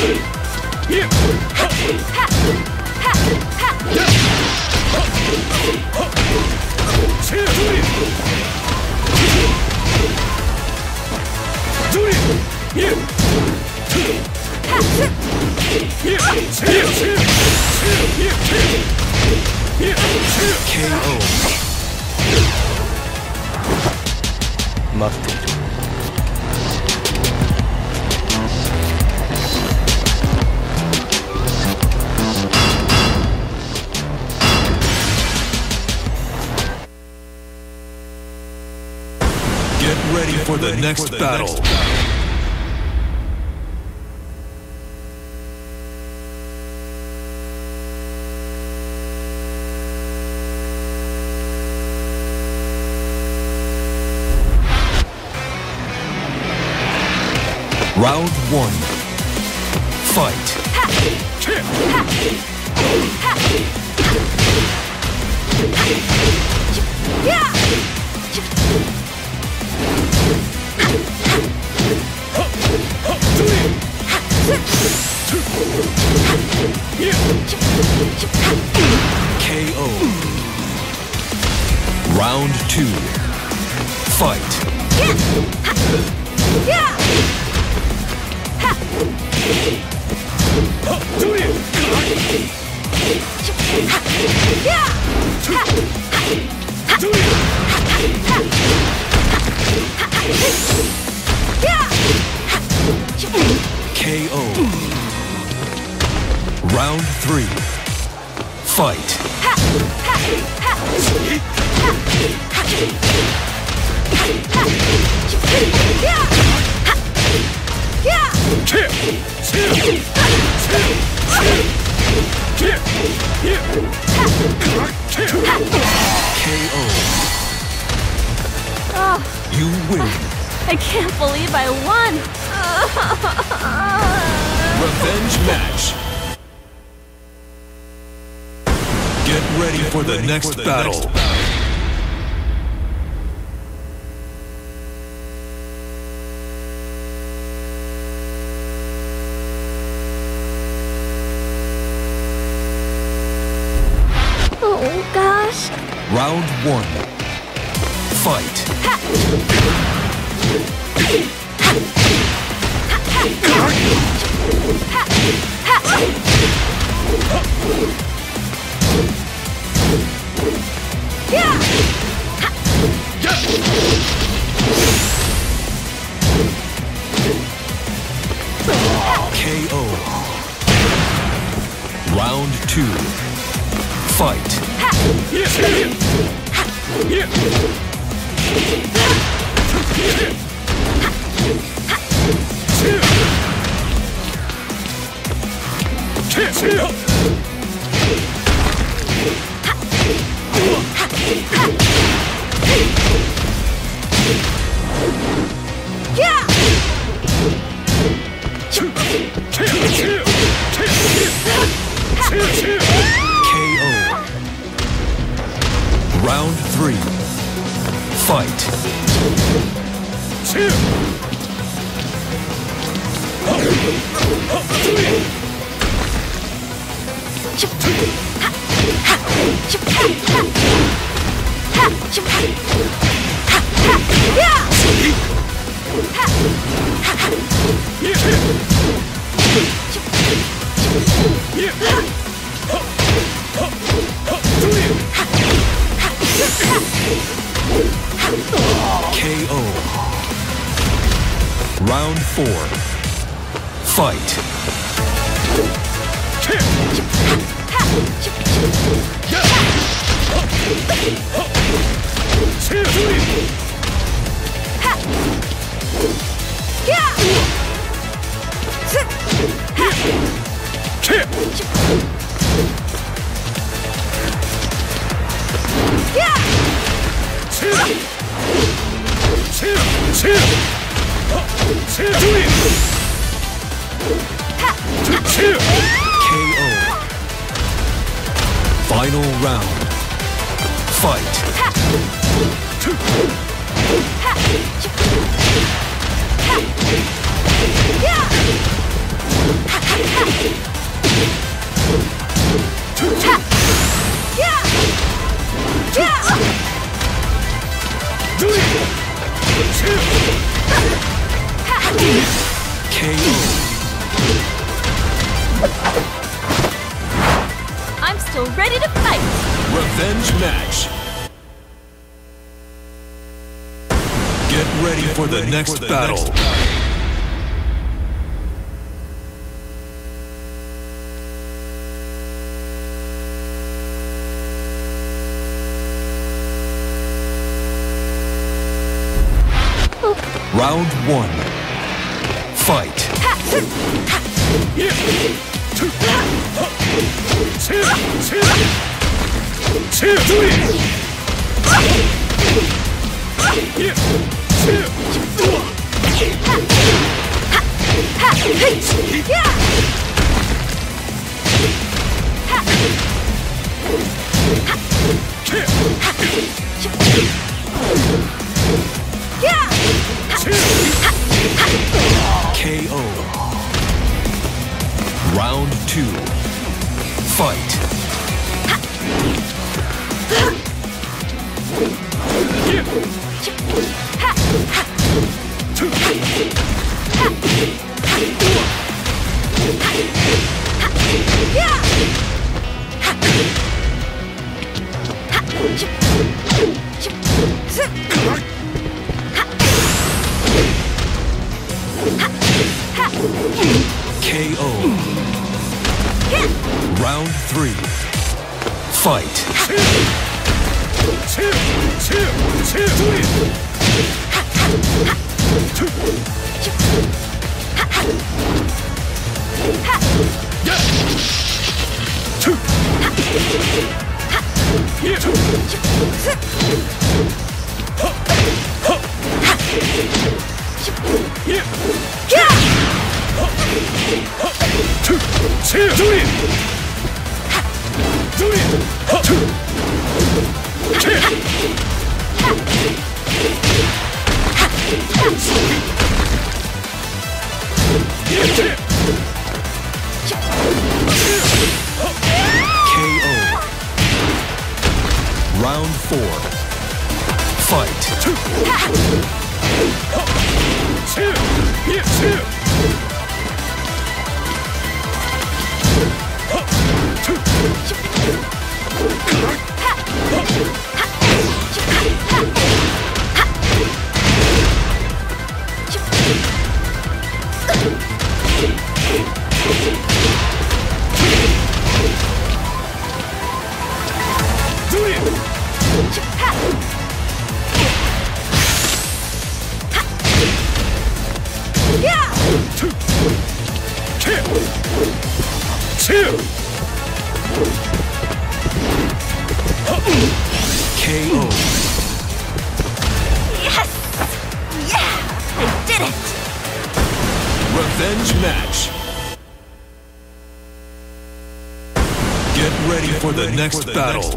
Get ready for the next battle. Round 1. Fight. KO. Round 2. Fight. KO. Round 3. Fight. KO. Oh, You win. I can't believe I won! Revenge match. Get ready for the next battle. Oh gosh. Round 1. Fight. KO. Round 2. Fight. KO. Round 3. Fight. KO. Round 4. Fight. KO. Final round. Fight. KO. I'm still ready to fight! Revenge match. Get ready for the next battle. Round 1. Fight. KO. Round 2. Fight. KO. Round 3. Fight. KO. Round 4. Fight. KO. Yes! Yeah! I did it! Revenge match. Get ready for the next battle.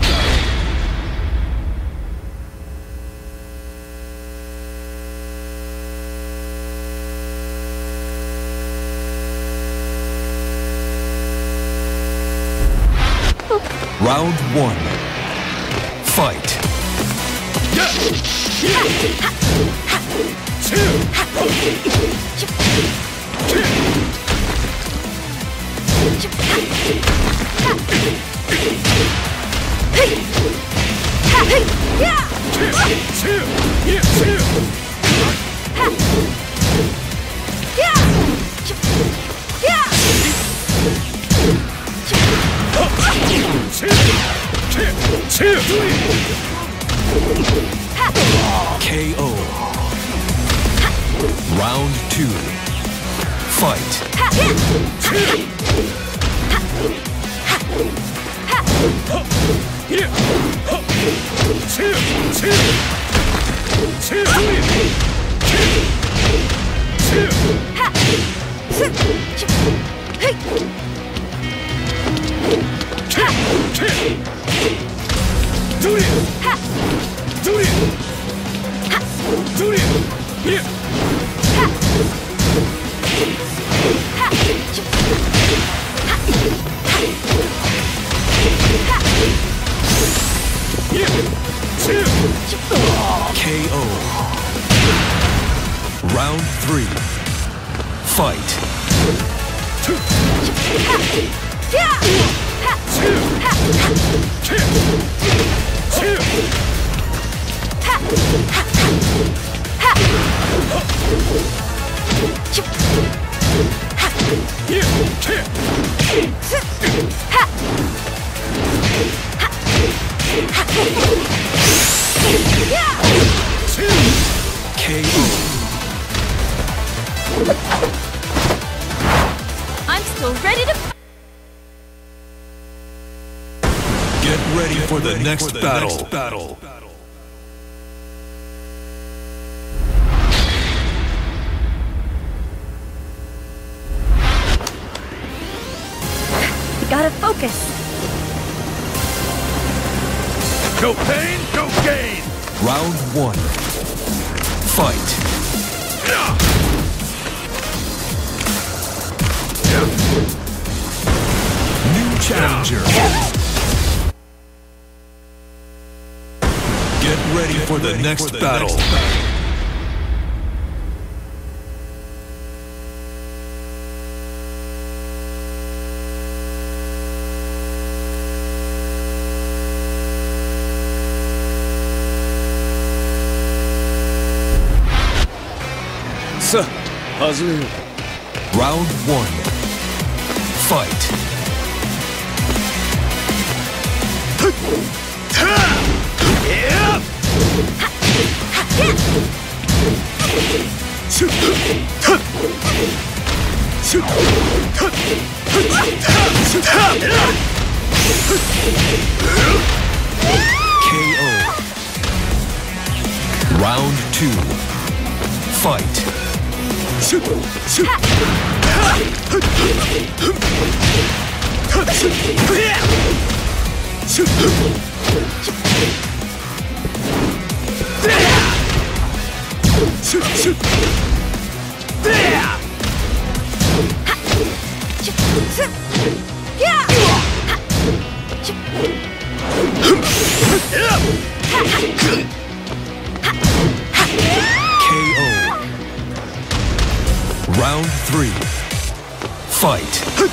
Round 1. Fight. KO. Round 2. Fight. KO. Round 3. Fight. I'm still ready to Get ready for the next battle. Gotta focus. No pain, no gain. Round 1. Fight. New challenger. Get ready for the next battle. Round 1. Fight. KO. Round 2. Fight. KO. Round 3. Fight.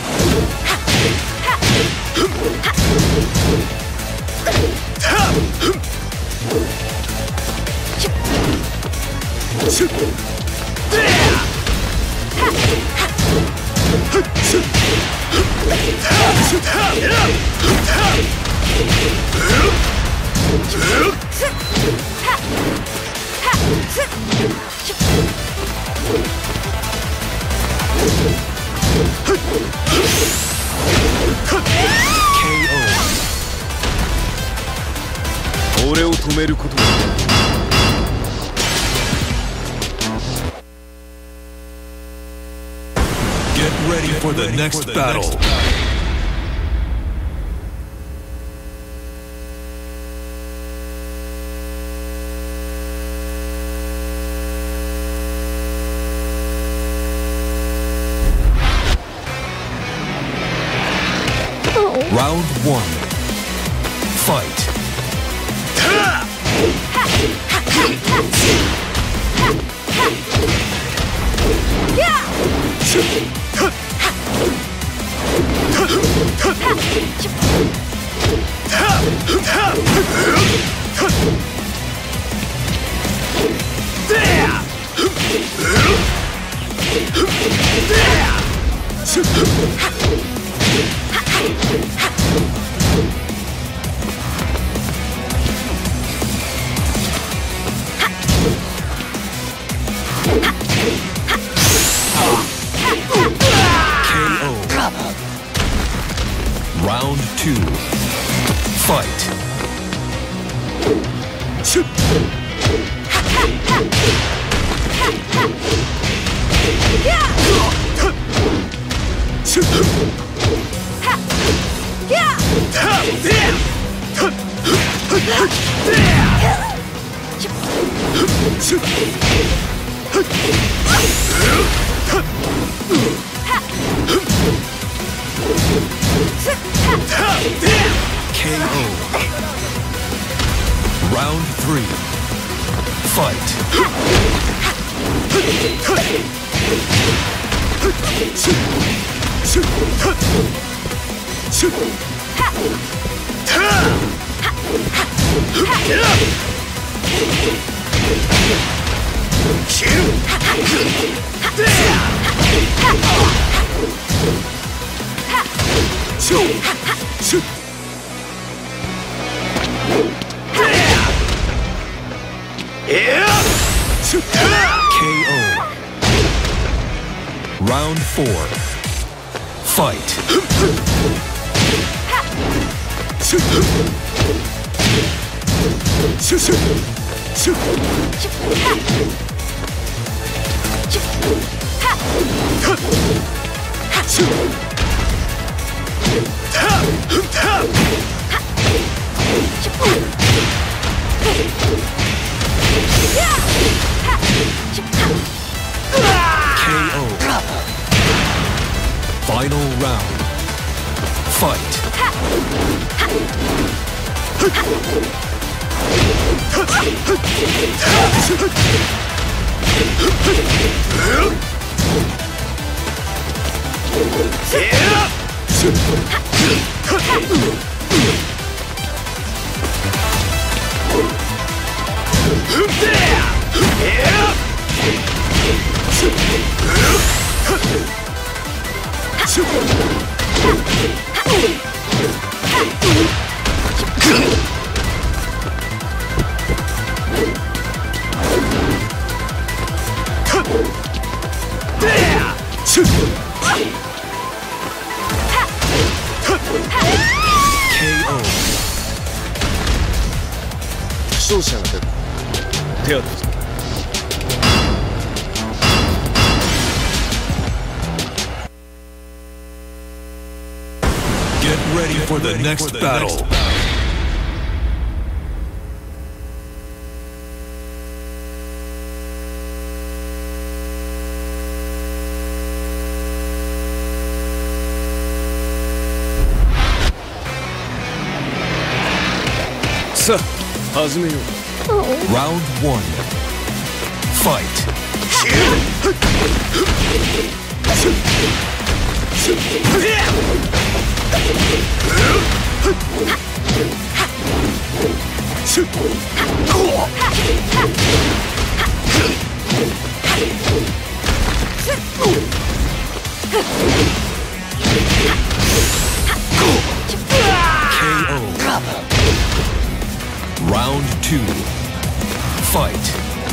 Get ready for the next battle. Round 1. Fight. Round 2. Fight. KO. Round 3. KO. Round 4. Fight. KO. Final round. Fight. KO. 勝者が出た。手当てする。 Get ready for the next battle. Round 1. Fight. KO. Round 2. Fight.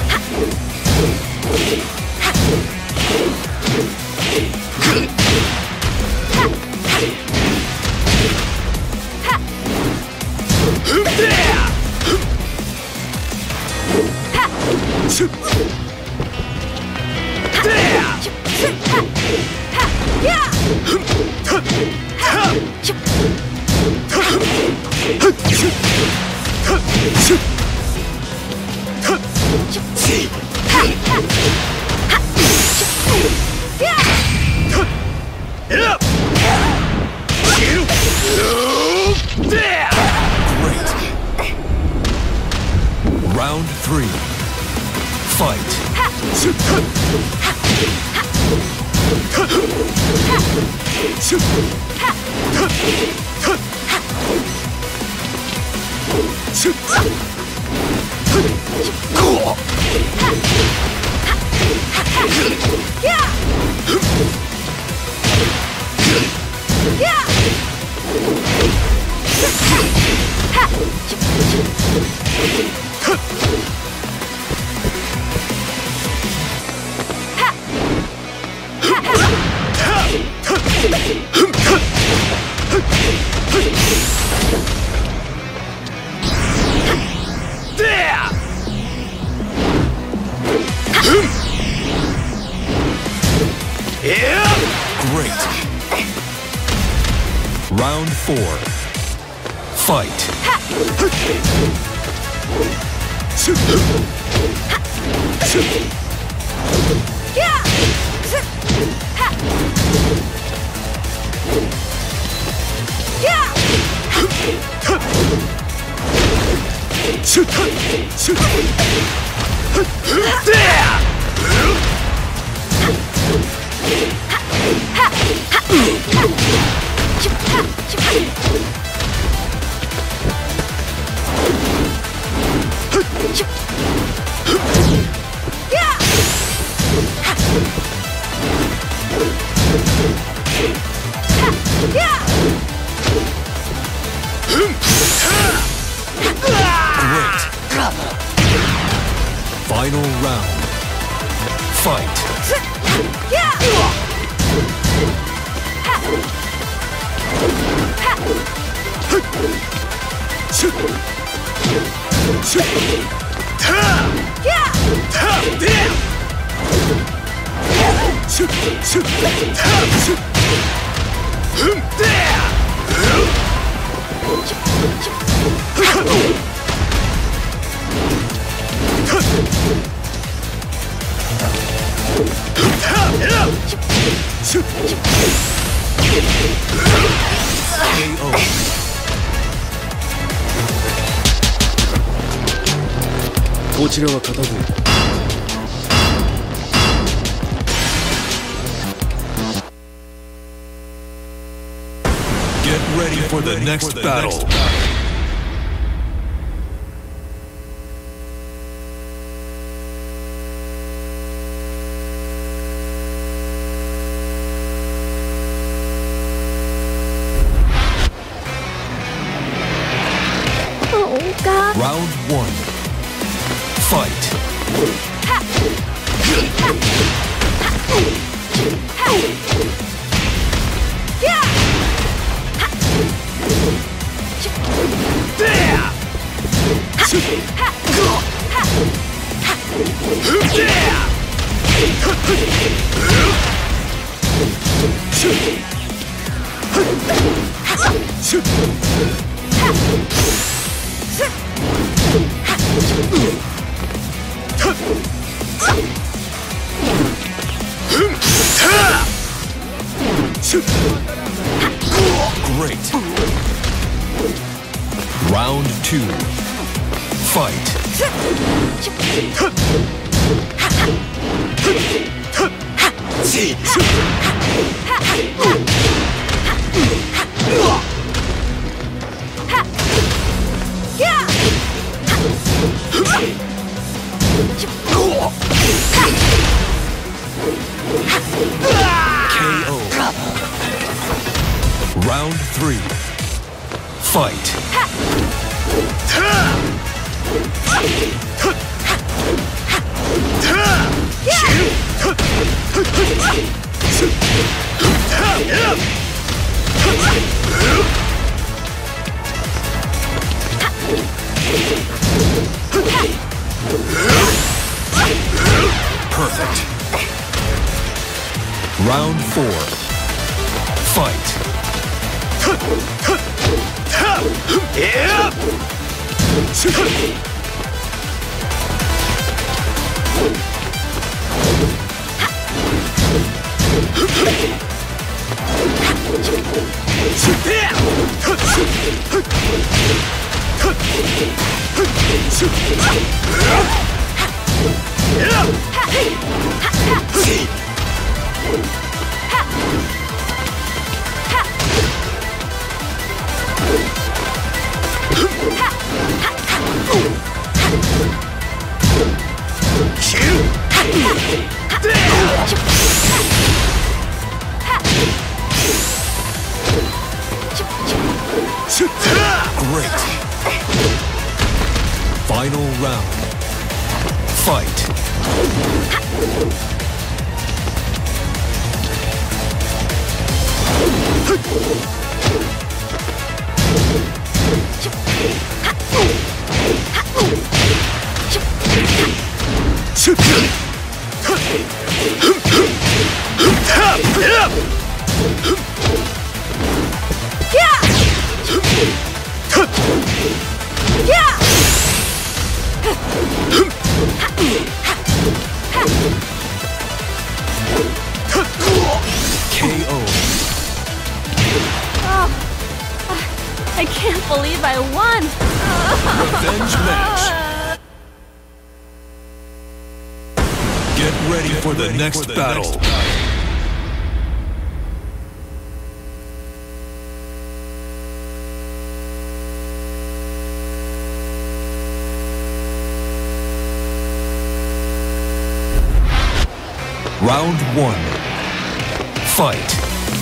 Round 3. Fight. Great. Round 4. Fight. Final round. Fight. KO. こちらは片付いた。 Get ready for the next battle. Oh, God. Round 1. Fight. Great. Round 2. Fight. KO. Round 3. Fight. Perfect. Round 4. Fight. Great. Final round. Fight. KO. Oh, I can't believe I won. Revenge match. Get ready for the next battle. Round one. Fight.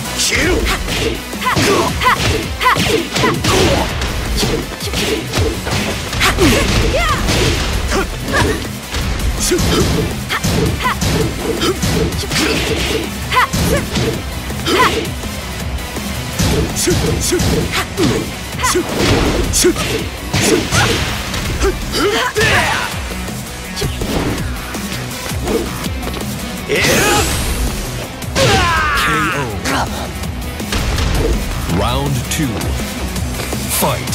KO. Round two. Fight.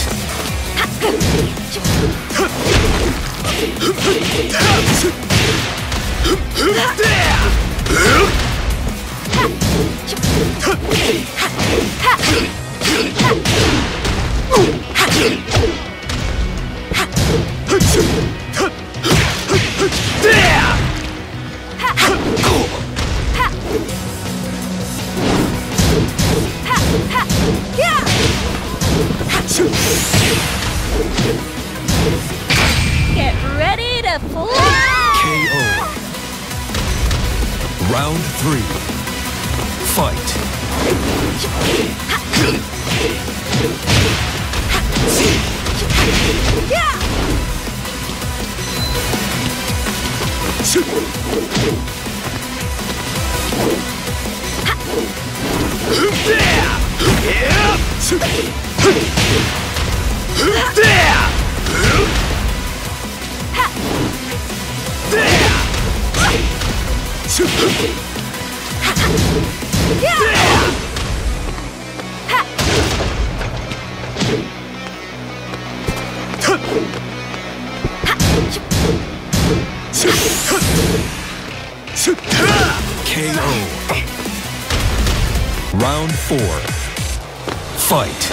Get ready to fly! KO. Round three. Fight. KO. Round four. Fight.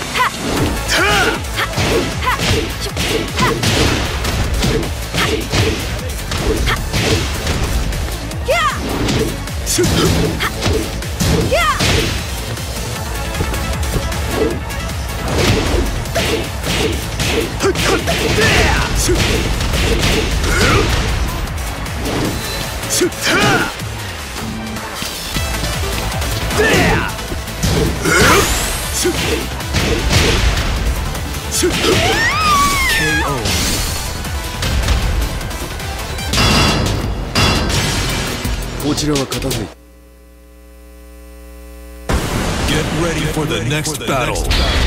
KO. Get ready for the next battle.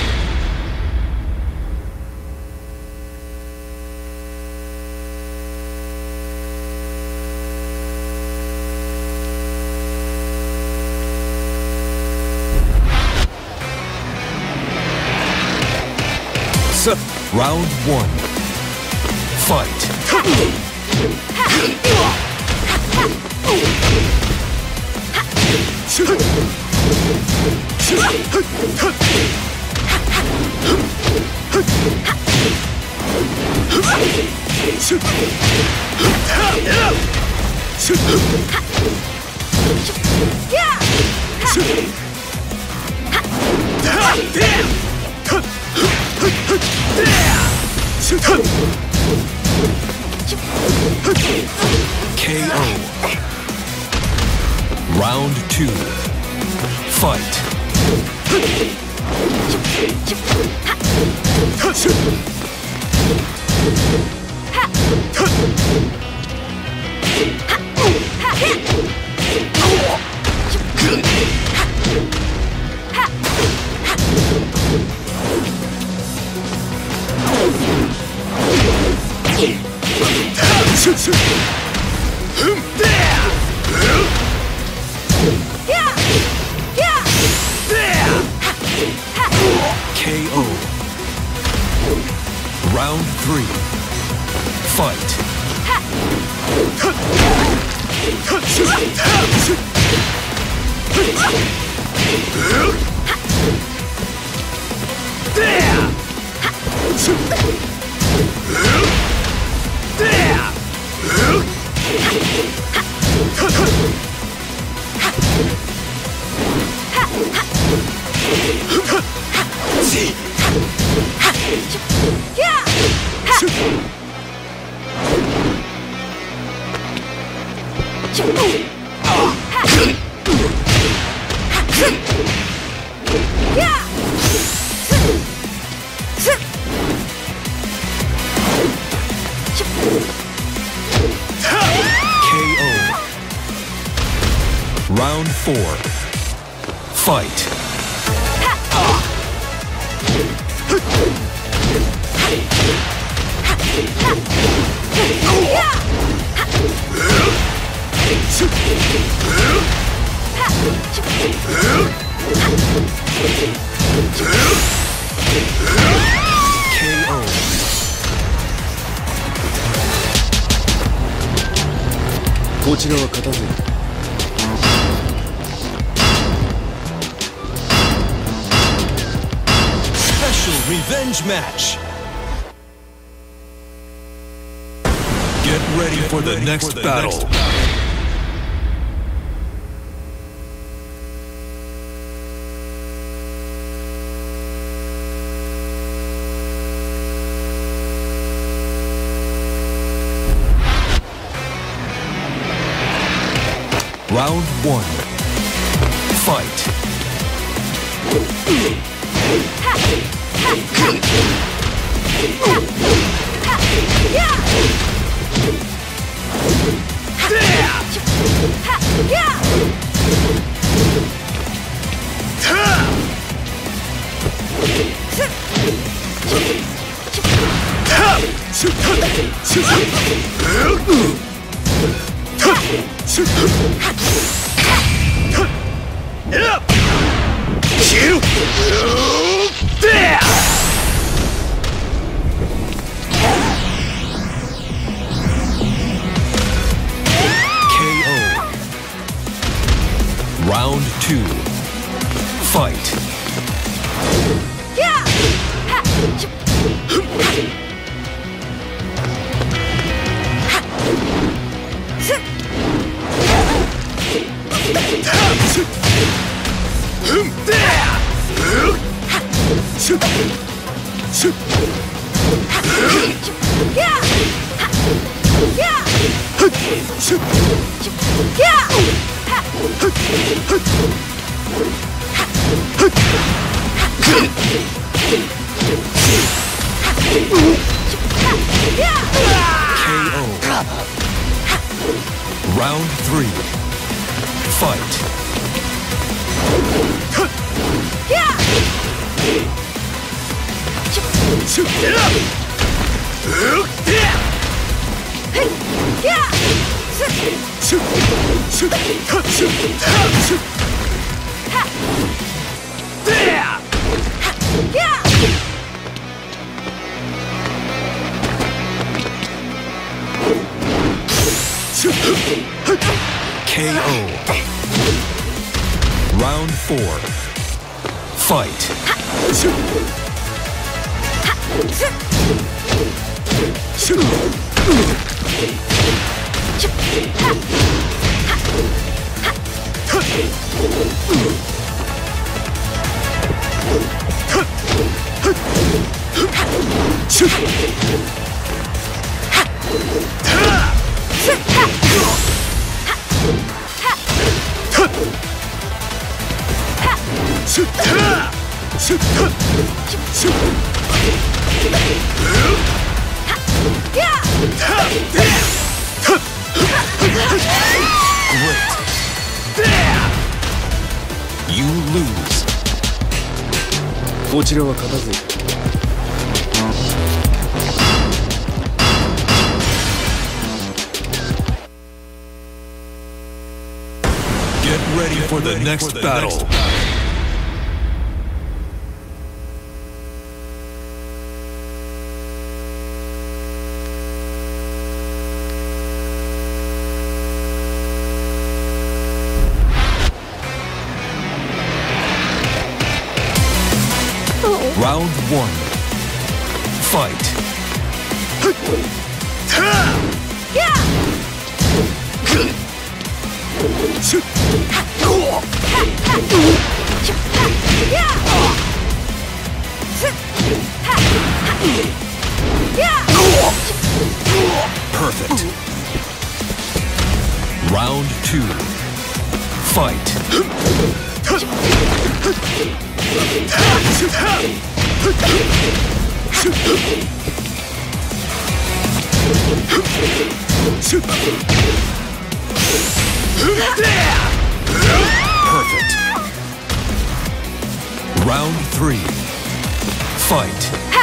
Round one. Fight. KO. Round two. Fight. KO. Round three. Fight. 4. Fight. KO. こちらは片付いた。 Special revenge match. Get ready for the next battle. Round 1. Fight. Round 2. Fight. KO. Round 3. Fight. KO. Round 4. Fight. Great. You lose. こちらは片付いた。 Get ready for the next battle. Round 1. Fight. Perfect. Round 2. Fight. Round 3. Fight.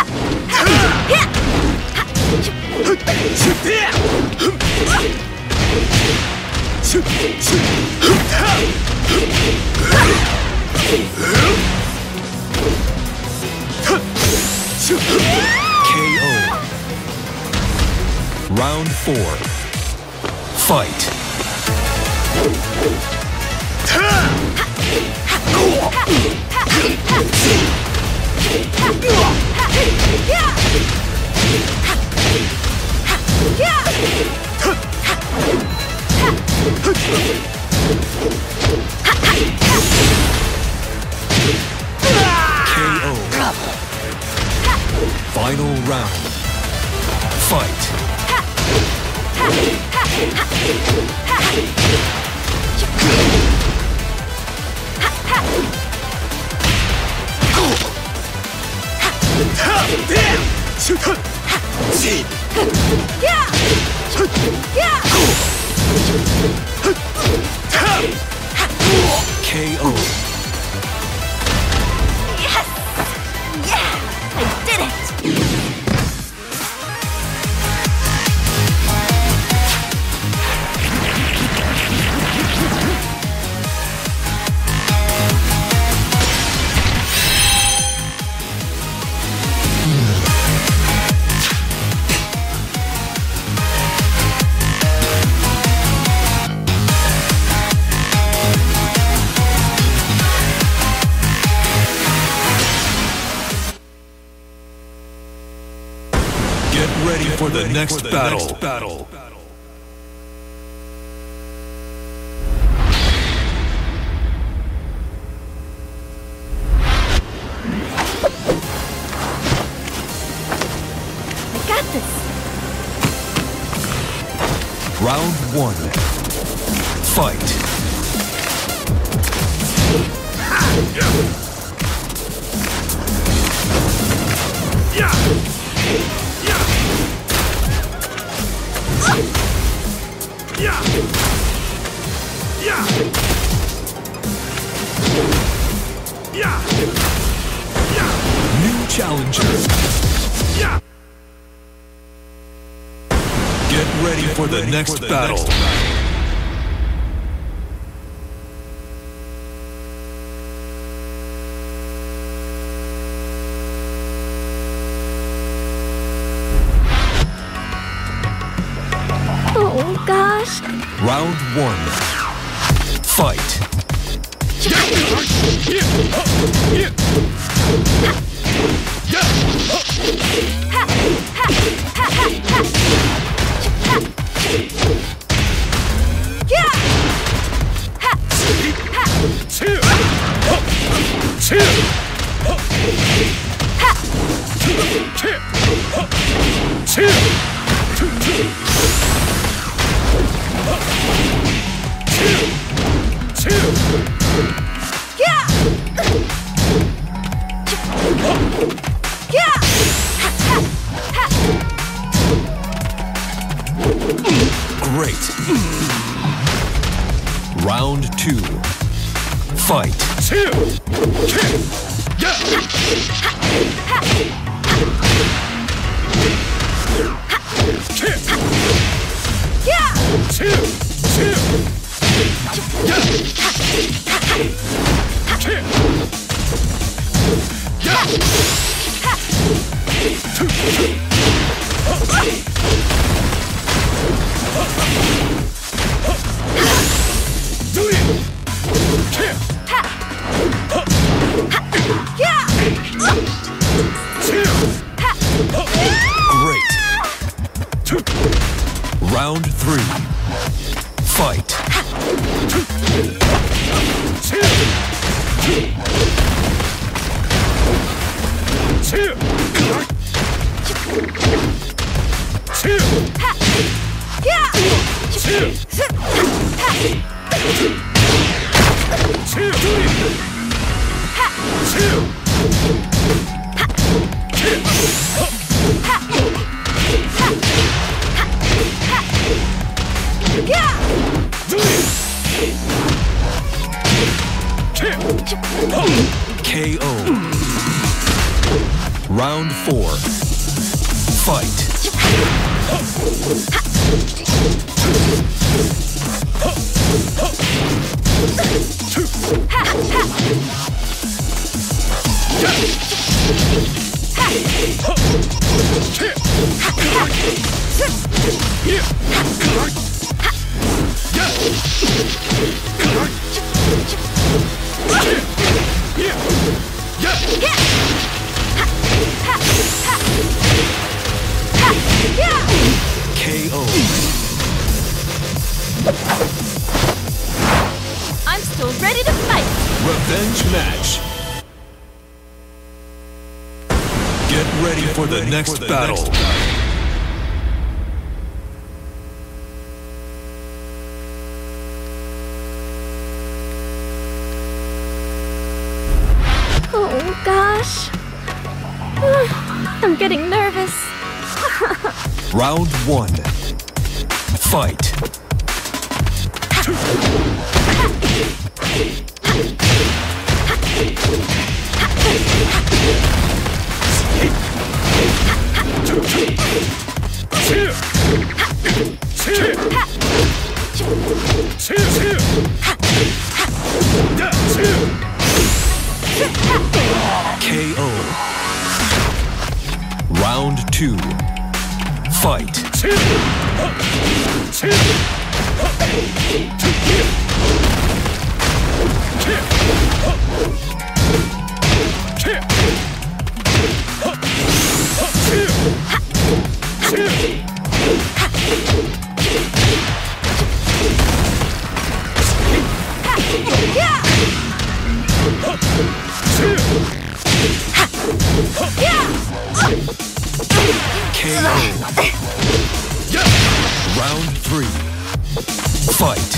KO. Round 4. Fight. KO. Final round. Fight. KO. Yes! Yeah! I did it! Get ready for the next battle. I got this! Round 1. Fight. New challenger. Get ready for the next battle. Oh gosh! Round 1. Fight. Great. Round 2. Fight. Great. Round 3. Fight. KO. Round 4. Fight. KO. I'm still ready to fight. Revenge match. Get ready for the next battle. Oh gosh. I'm getting nervous. Round 1. Fight. KO. Round 2. Fight. KO. Round 3. Fight.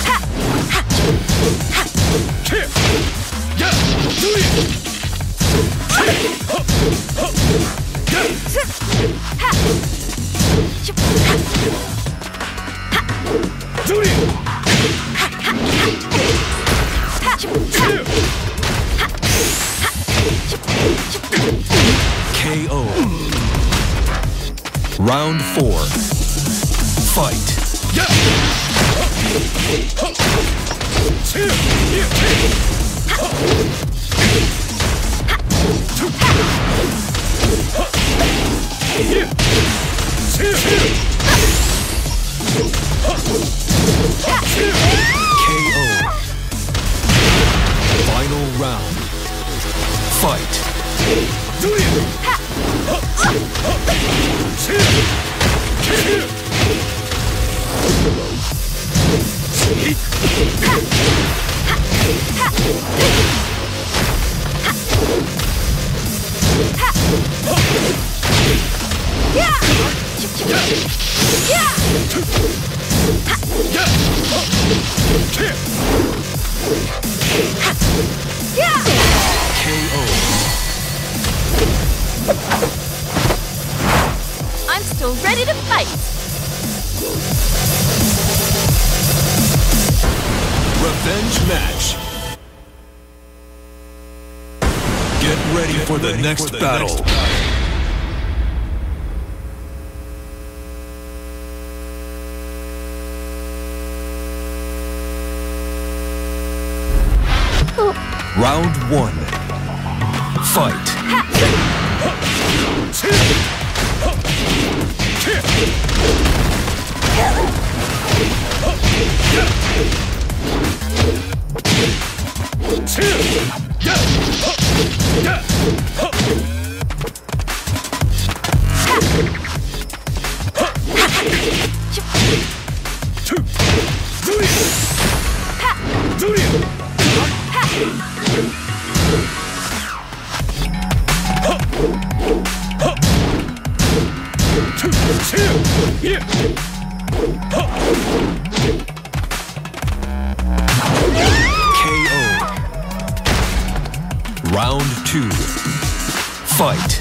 KO. Round 4. Fight. KO. Final round. Fight. KO. I'm still ready to fight. Revenge match. Get ready for the next battle. Round 1. Fight. KO. Round 2. Fight.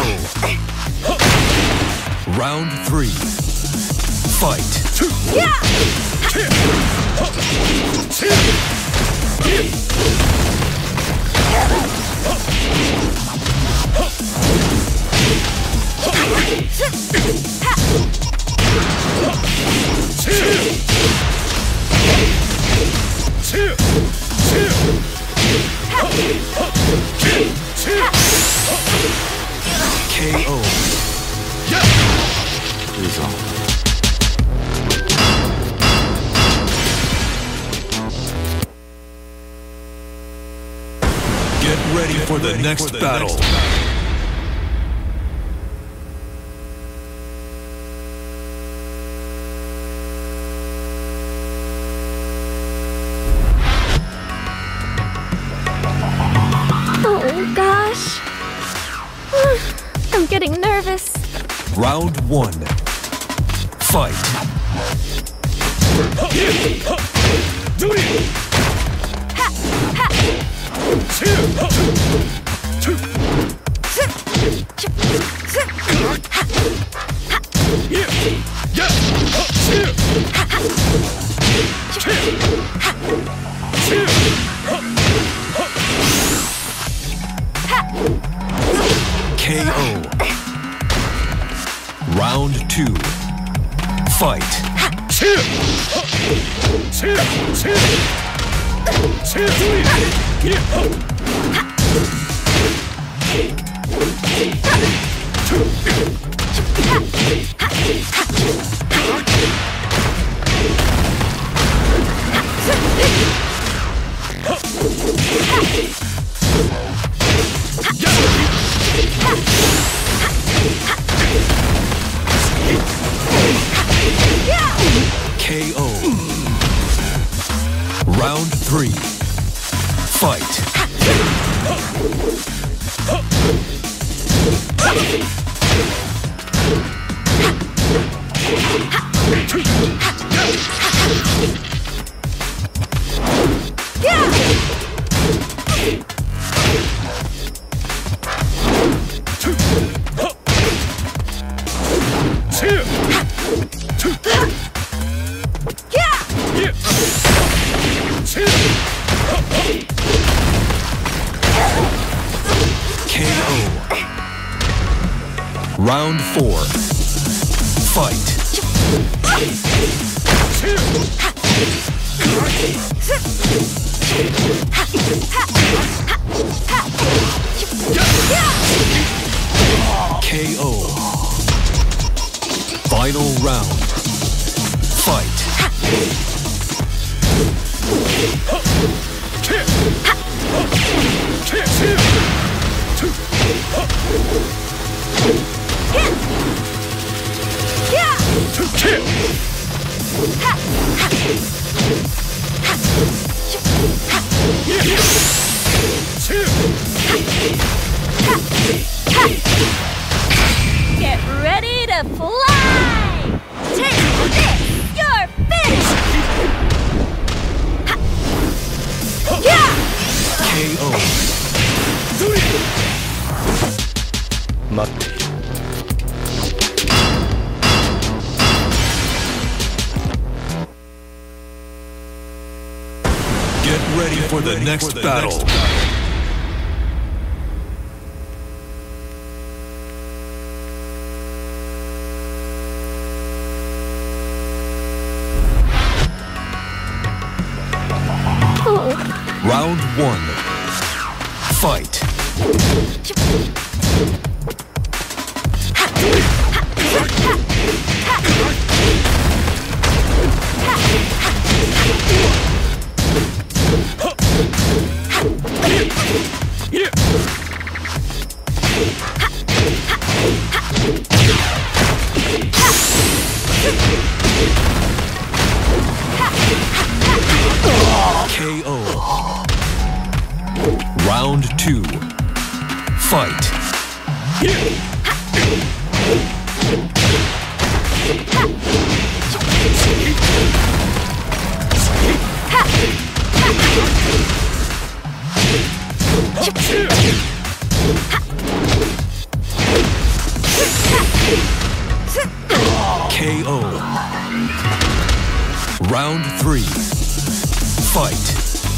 Round 3. Fight. KO. Get ready for the next battle. Oh, gosh. I'm getting nervous. Round 1. Fight. KO. Round 2. Fight. KO. Round 3. Fight. KO. Round 4. Fight. KO. Final round. Fight. Get ready to fly! Take this! You're finished! KO. 待っている。 Get ready for the next battle. Round 1. Fight. KO. Round 2. Fight. Round 3. Fight.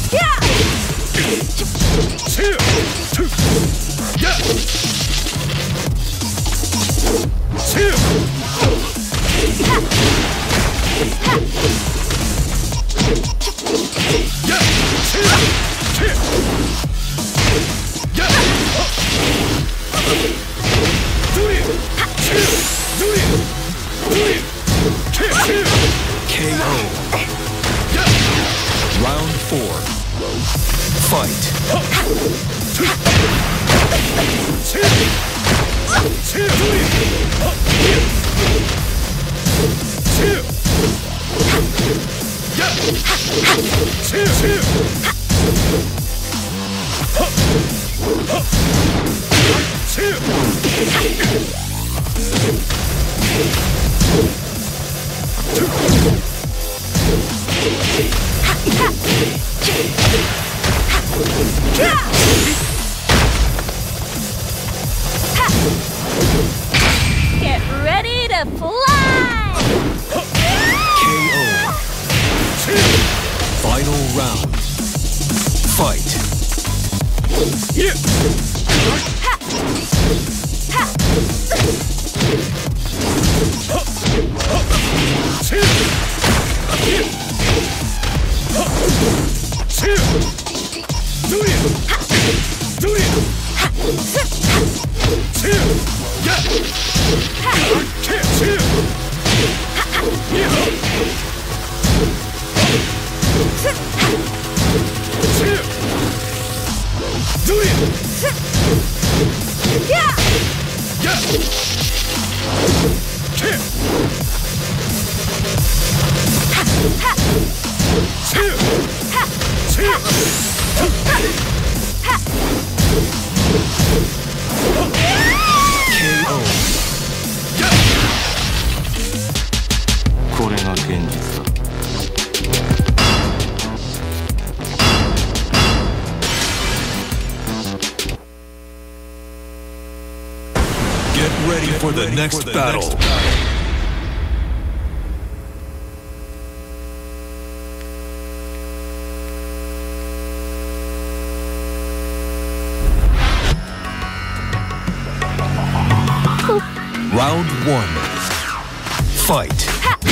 KO. Round 4. Fight. Get ready to fly! KO. Final round. Fight. KO. これが現実だ。 Get ready for the next battle. Round 1. Fight.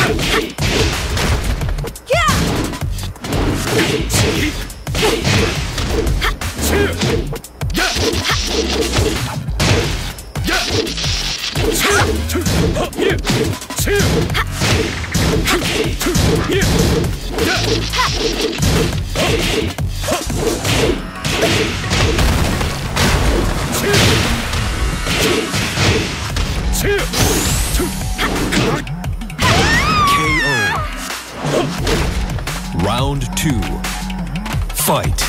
Round 2. Fight.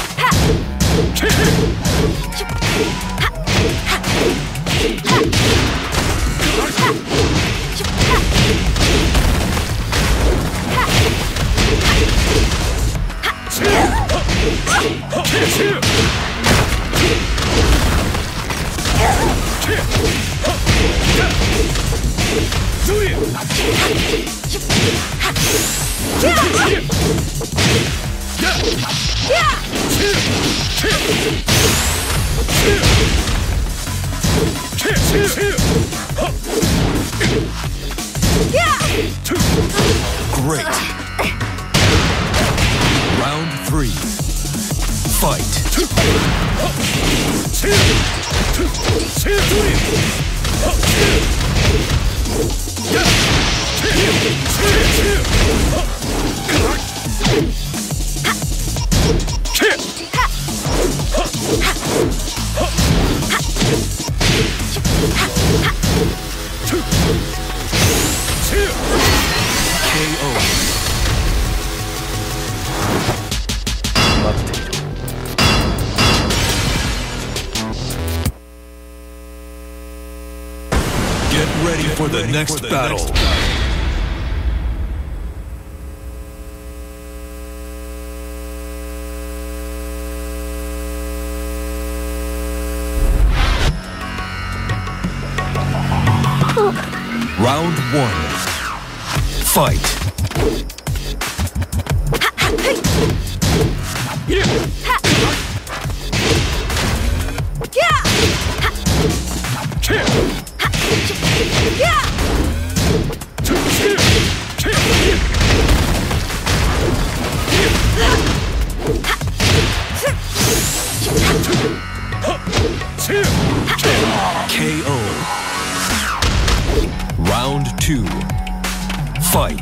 Great. Round 3. Fight. KO. Get ready for the next battle. Round 1. Fight. 2. Fight.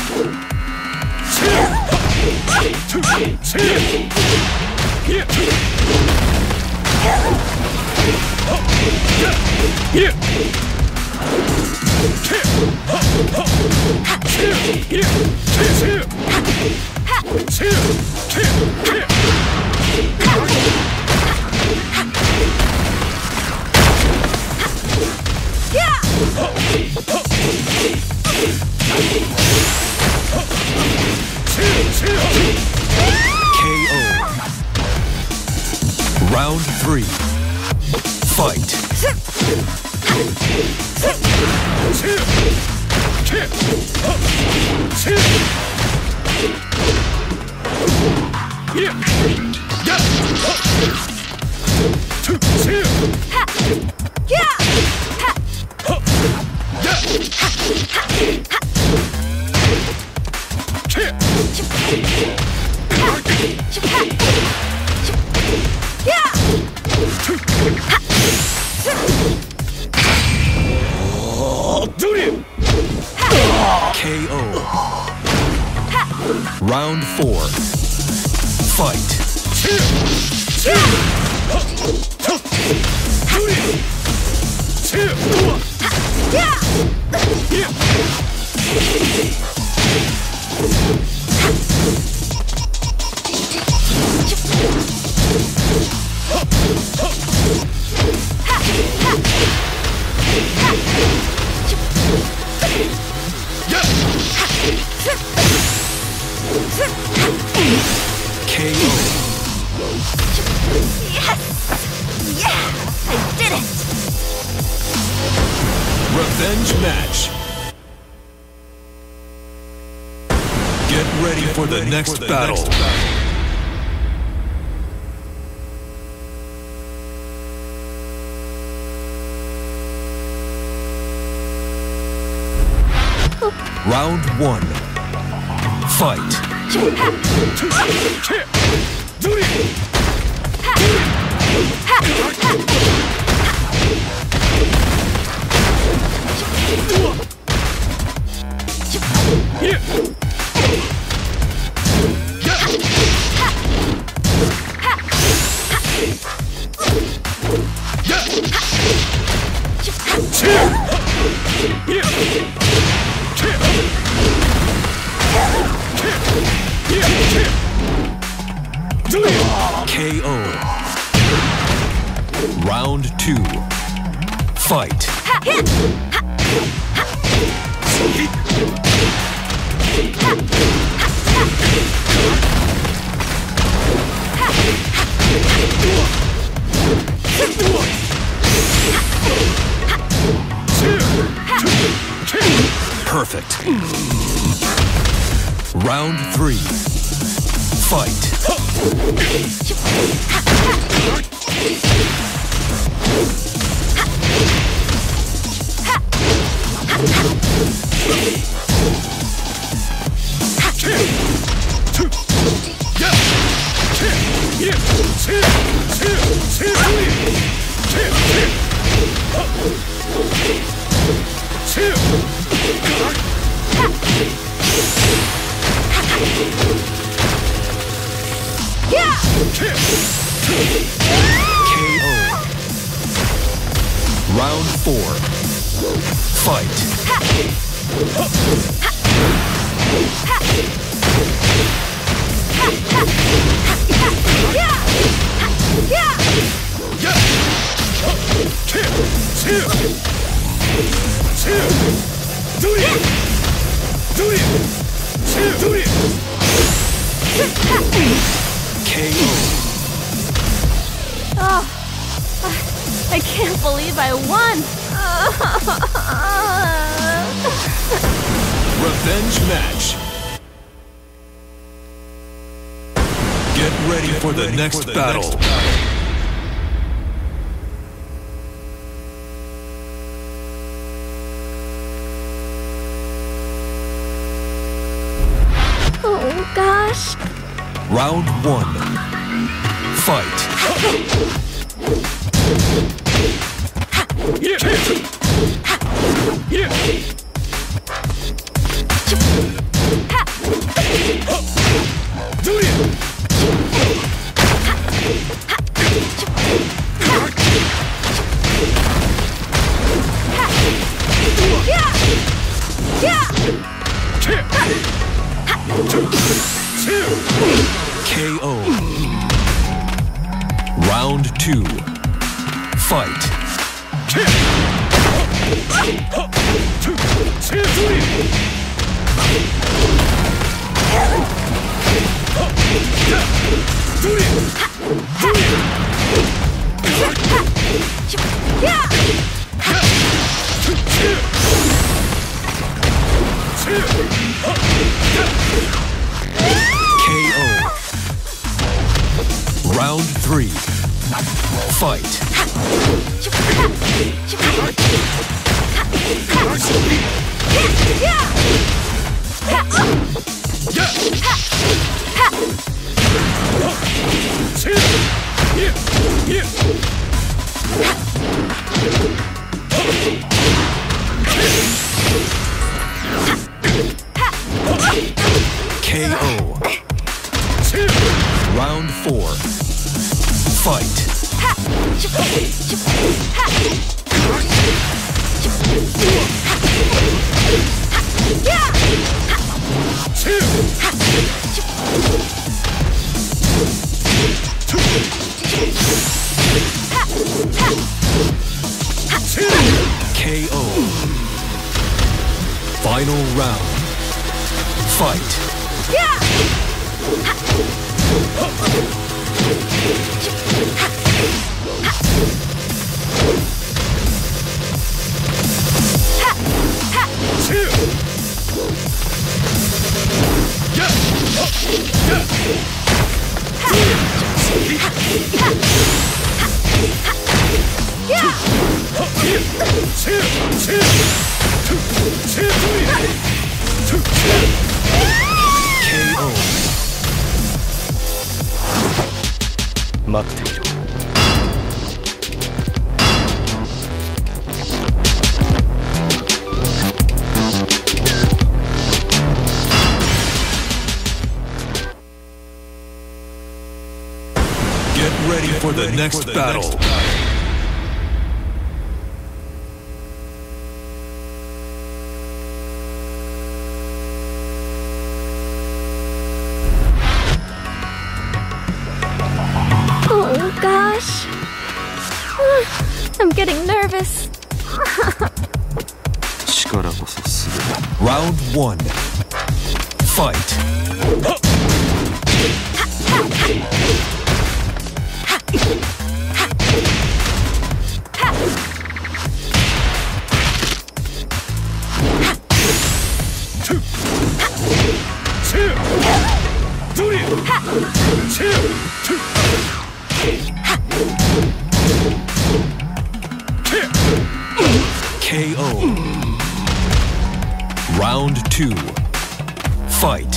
KO. Round 3. Fight. KO. Round 4. Fight. KO. Yes! Yeah! I did it! Revenge match. Get ready for the next battle. Round 1. Fight. KO. Round 2. Fight. Perfect. Round 3. Fight. KO. Round 4. Fight. KO. Oh, I can't believe I won! Revenge match. Get ready for the next battle. Oh gosh. Round 1. Fight. KO. Round 2. Fight. KO. Round 3. Fight. KO. Round 4. Fight. KO. Final round. Fight. KO. 待っている。 Get ready for the next battle. Oh gosh. I'm getting nervous. 力こそすべて。 Round 1. Fight. KO. Round 2. Fight.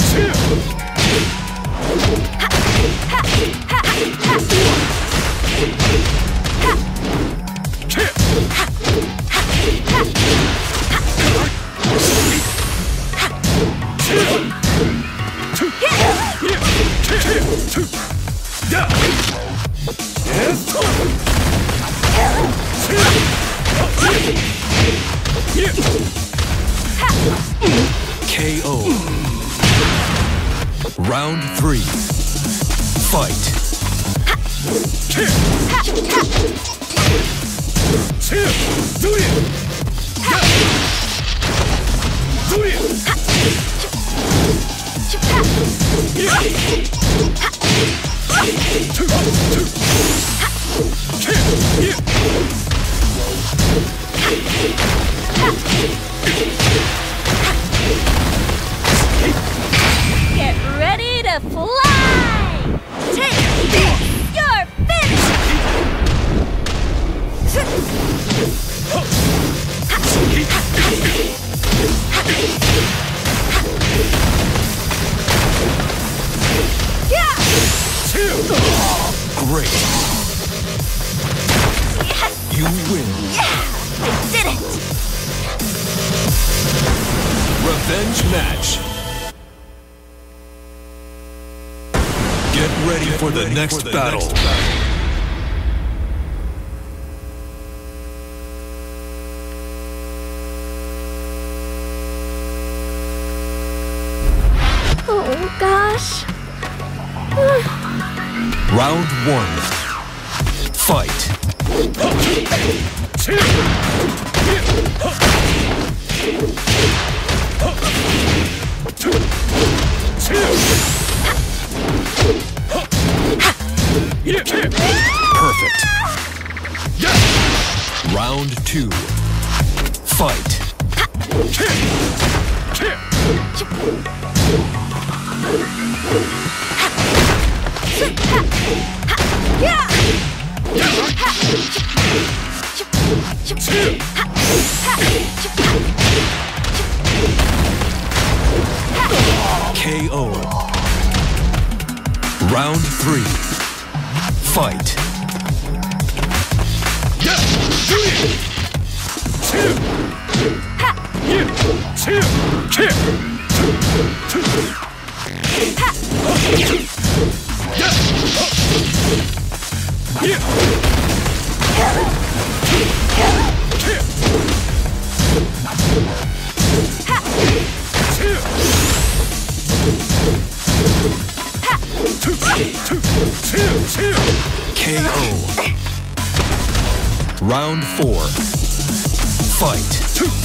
KO. Round 3. Fight. Get ready to fly! Take this! You're finished! Great. Yes! You win. Yeah! I did it! Revenge match. Get ready for the next battle. Round 1. Fight. Perfect. Round 2. Fight. KO. Round 3. Fight. KO. Round 4. Fight.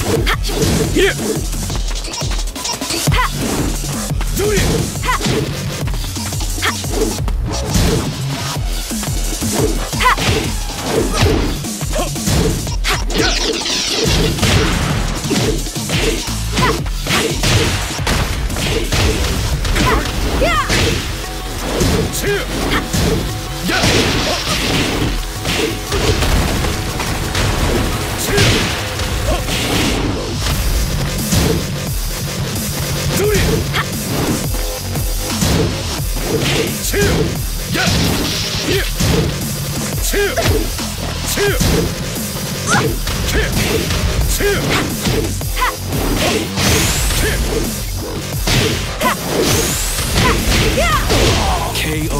KO.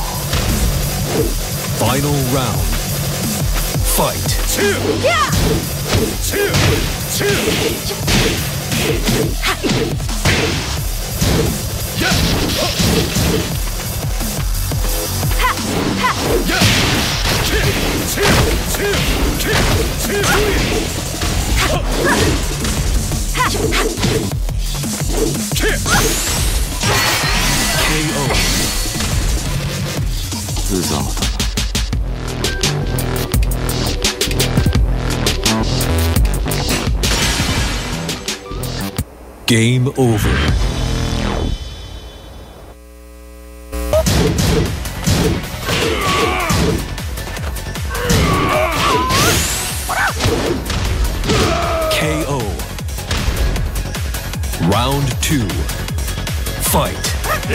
Final round. Fight. KO. 無様だ。 Game over. KO. Round 2. Fight.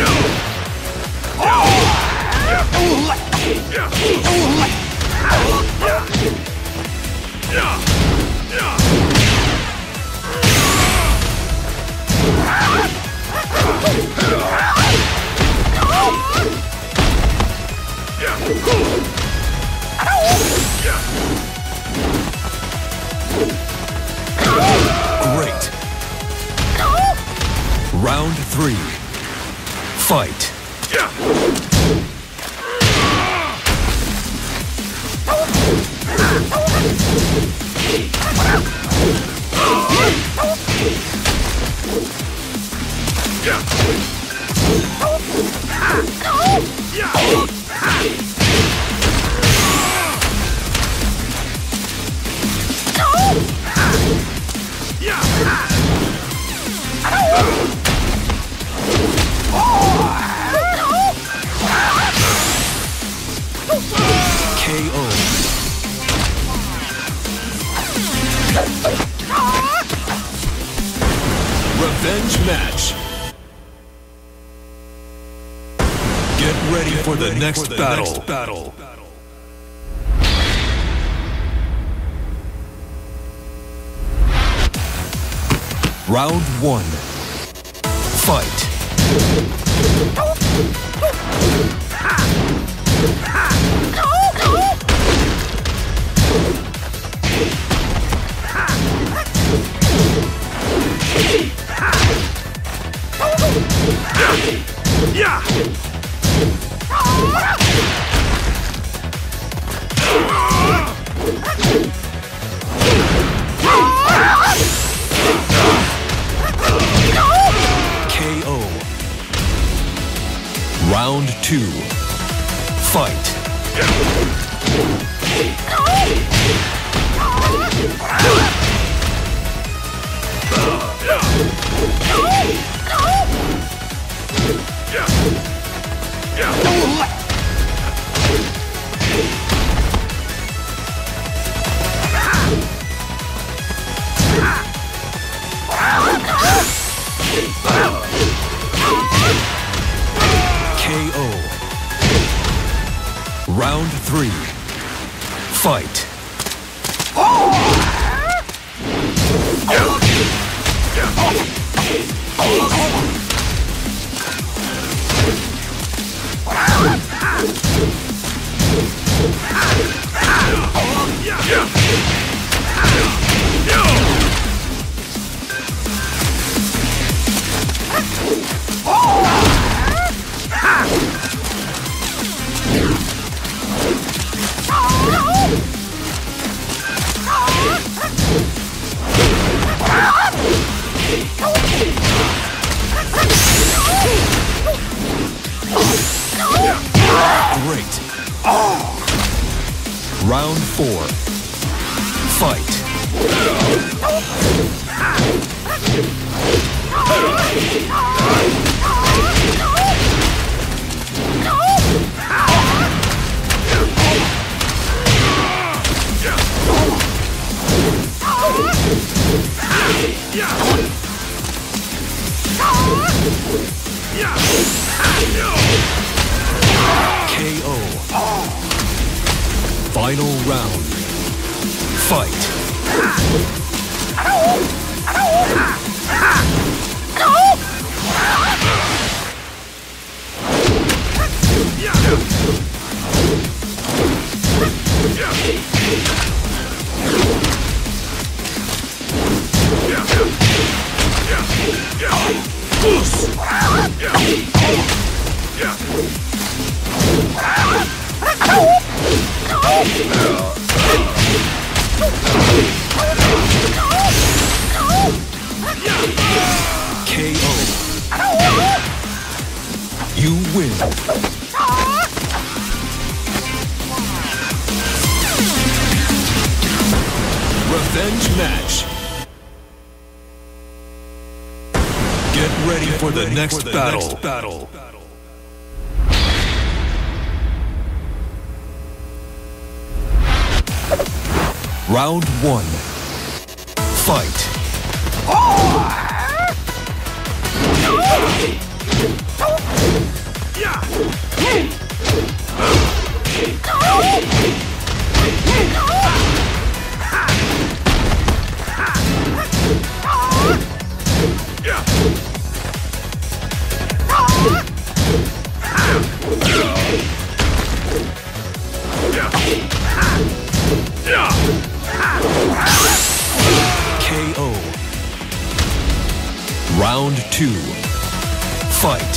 Great. Round 3. Fight. KO. Revenge match. Get ready for the next battle. Round 1. Fight. Yeah! 2. Fight. KO. Round 3. Fight. Great. Round 4. Fight. KO. Final round. Fight. KO. You win. Revenge match. Get ready for the next battle. Round 1. Fight. KO. Round 2. Fight.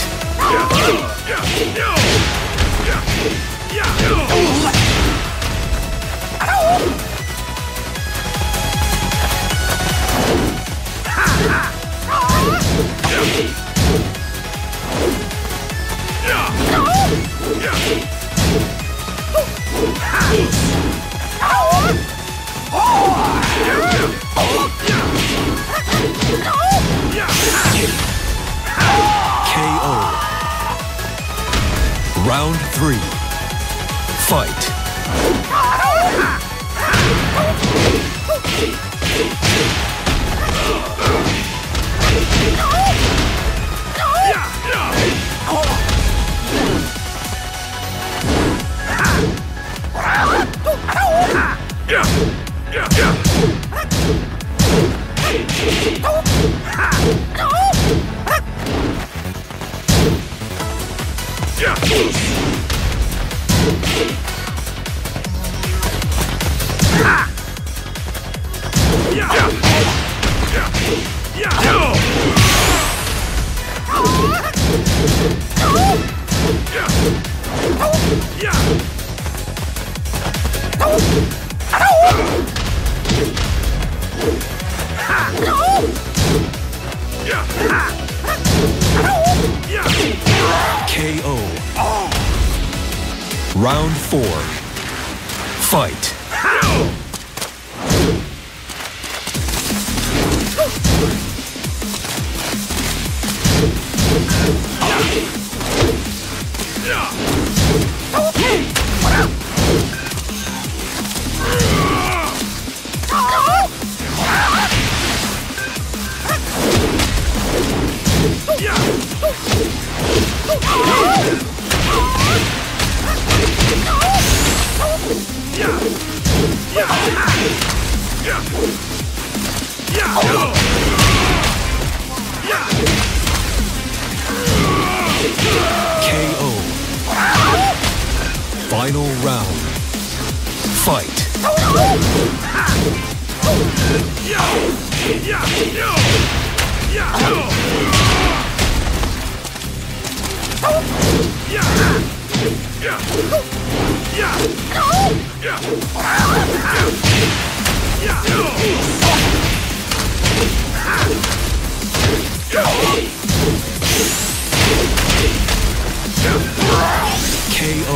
KO. Round 3. Fight. KO. Round 4. Fight. KO. Final round. Fight. KO.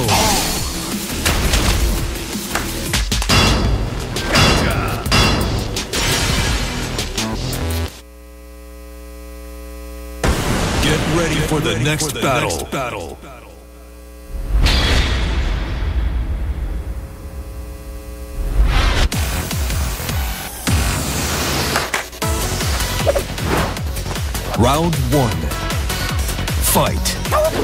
Get ready for the next battle. Round 1. Fight.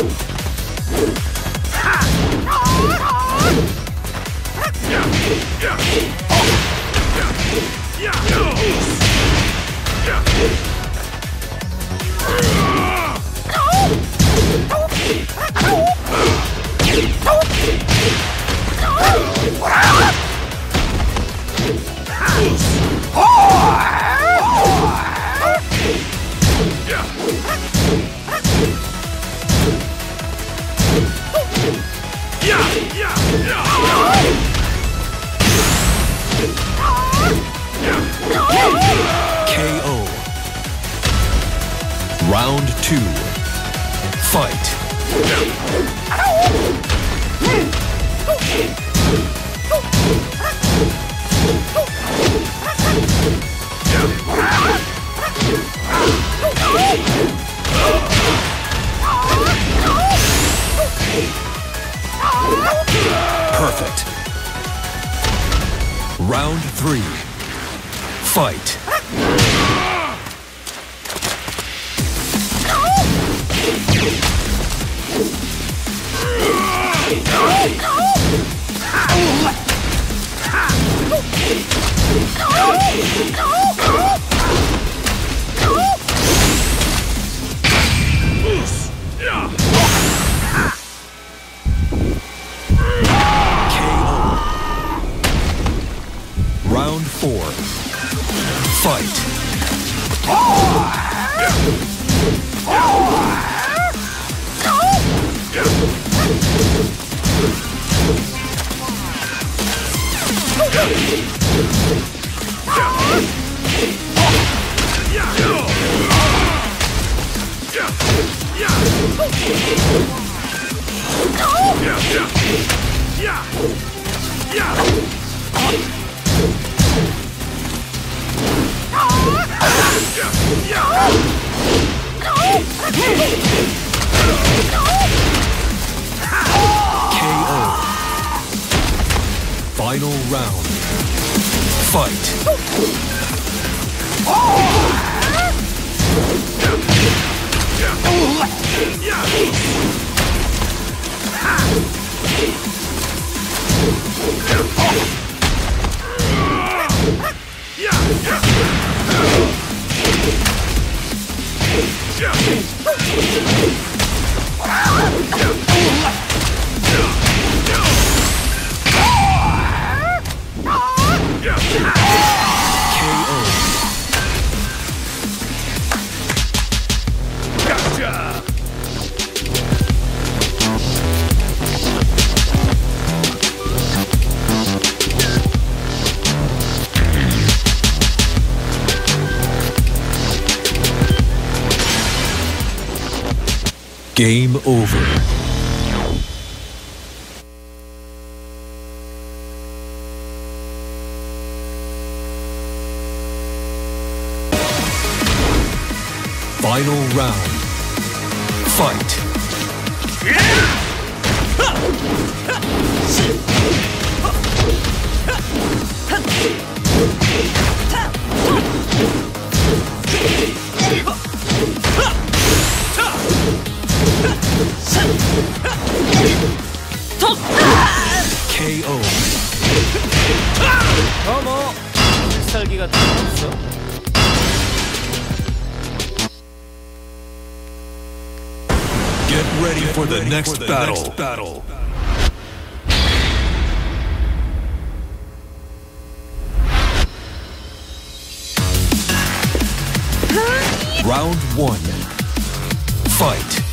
KO. Round 2. Fight. Perfect. Round 3. Fight. Round 4. Fight. KO. Final round. Fight. Game over. Final round. Fight. KO. 뭐 살기 같은 거 없어? Get ready for the next battle. Round 1. Fight.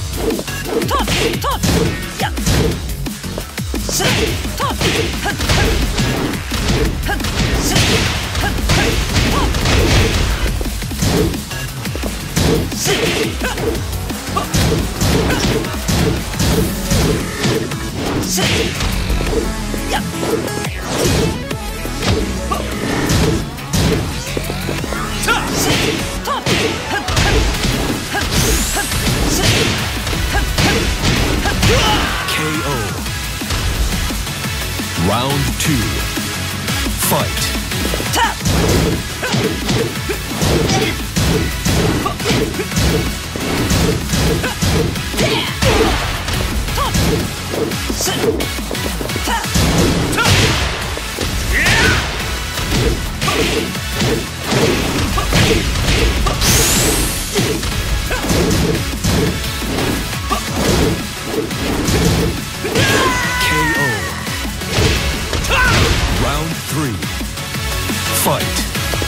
KO. Round 2. Fight. KO. Round 3. Fight.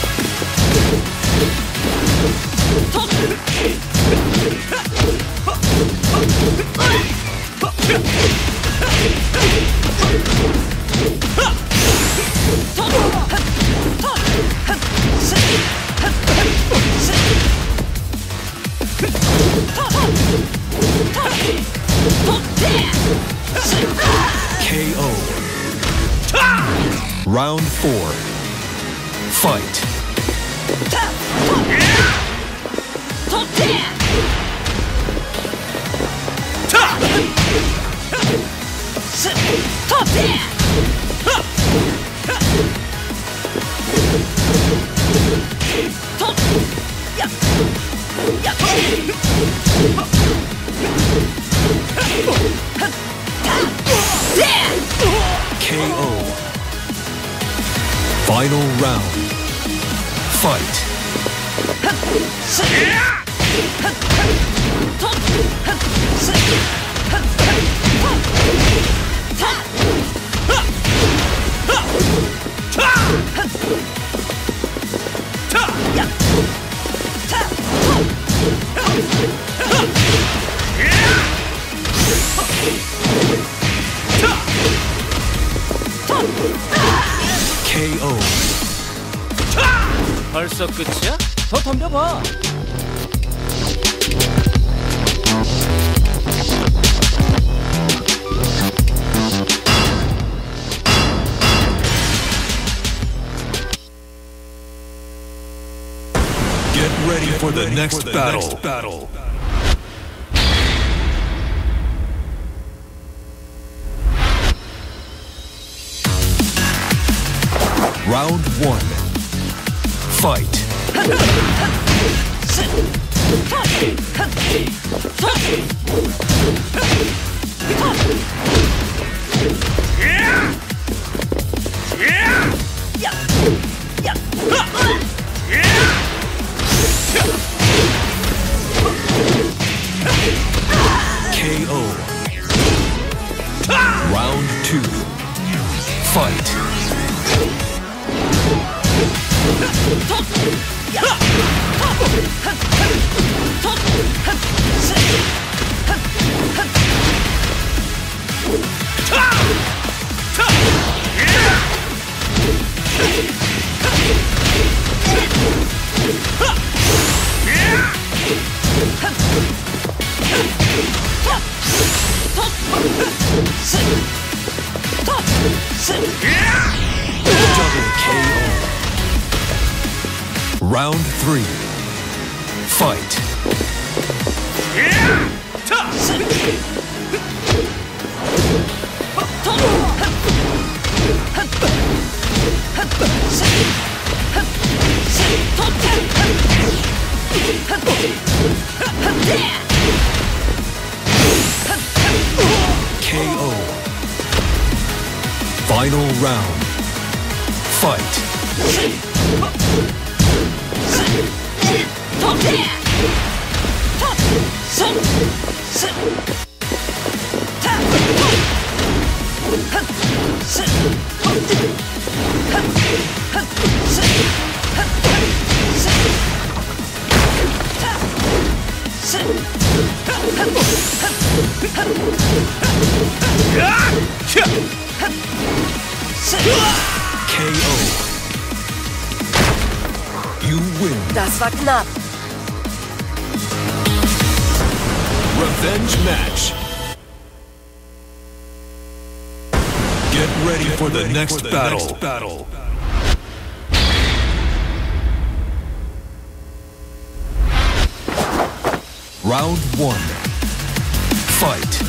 KO. Round 4. Fight. KO. Final round. Fight. KO. 벌써 끝이야? 더 덤벼봐. Get ready for the next battle. Round 1. Fight. KO. Round 2. Fight. Double KO. Round 3. Fight. KO. Final round. Fight. KO. You win. Das war knapp. Revenge match. Get ready for the next battle. Round 1. Fight.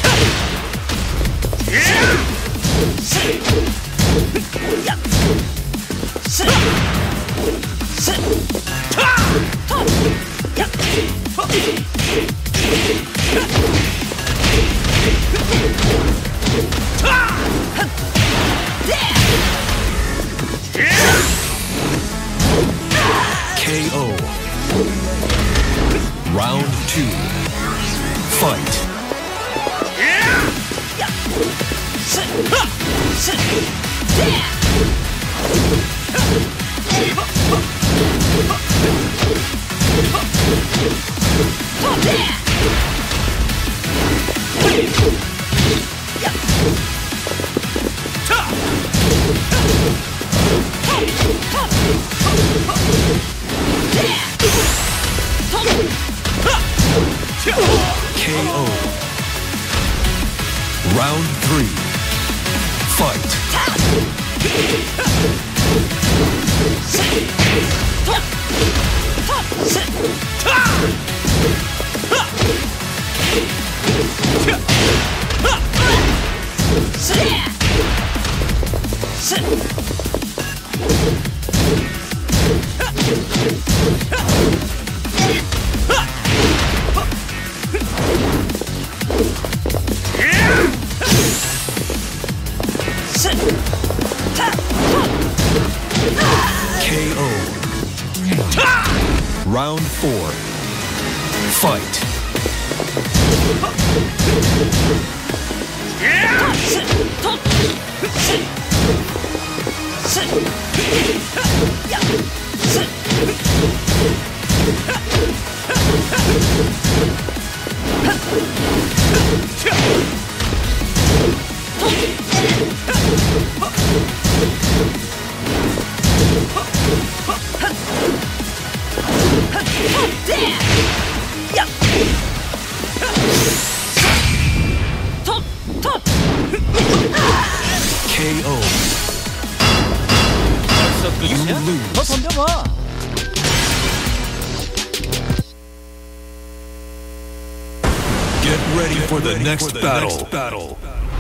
KO. Round 2. Fight. KO. Round 3. Fight. KO. Round 4. Fight. KO. 벌써 끝이야? lose. 더 덤벼봐. Get ready for the next battle.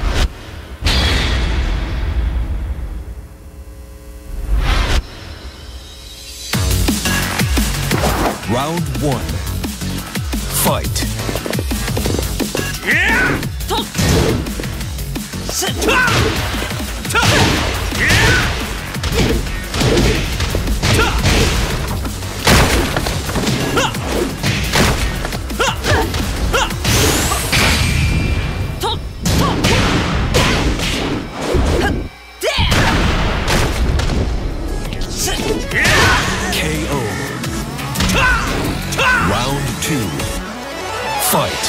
Round 1. Fight. KO. Round 2. Fight.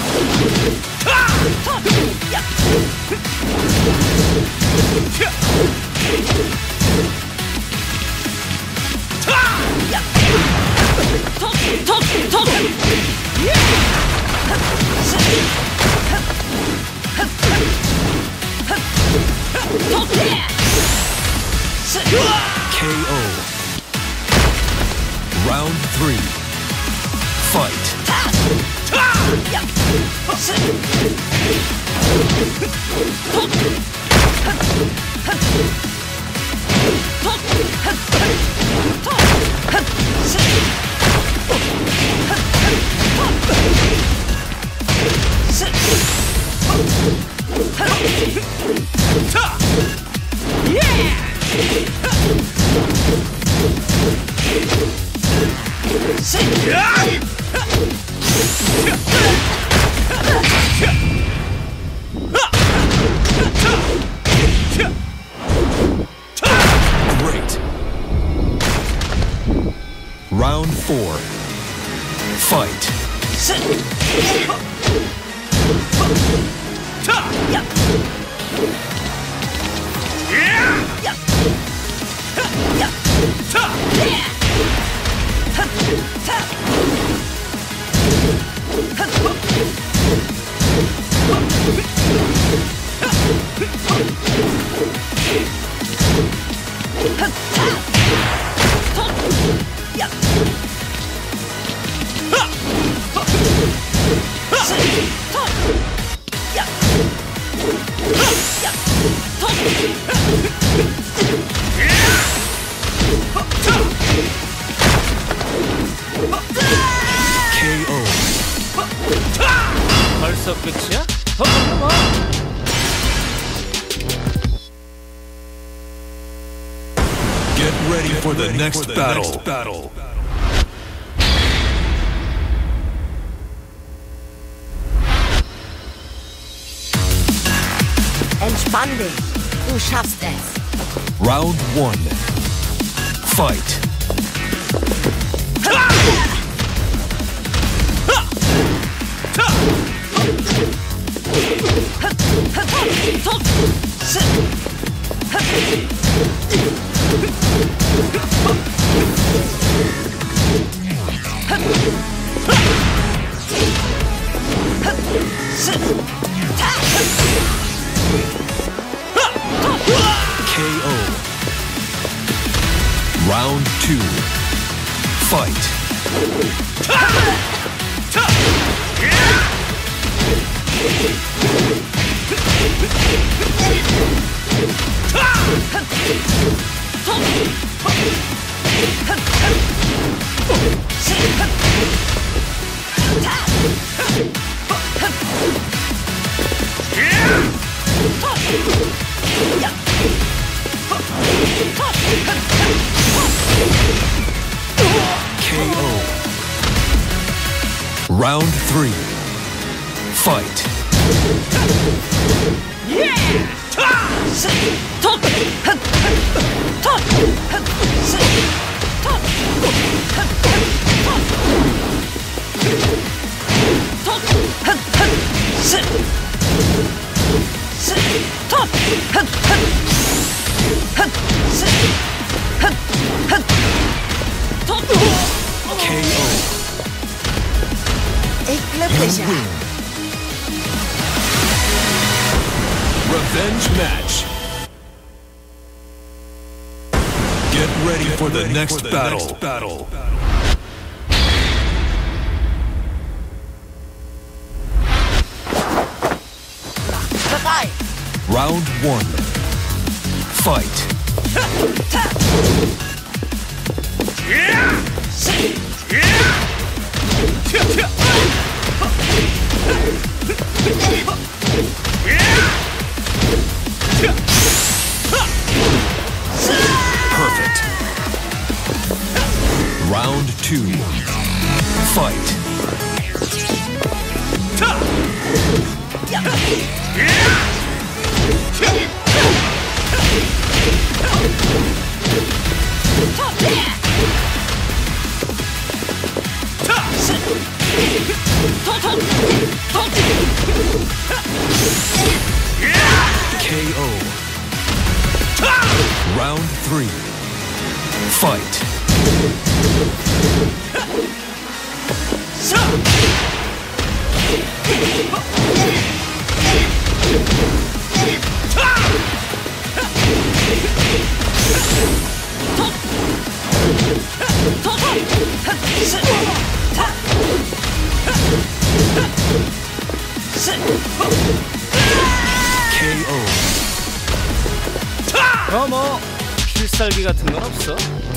KO. Round 3. Fight. Great. Round 4. Fight. KO. 벌써 끝이야? 더 덤벼봐. Get ready for the next battle. Entspann dich. Du schaffst es. Round 1. Fight. KO. Round 2. Fight. KO. Round 3. Fight. KO. Ich glücklicher. Revenge match. Get ready for the next battle. Bereit. Round 1. Fight. Perfect. Round 2. Fight. KO. Round 3. Fight. 뭐 필살기 같은 건 없어?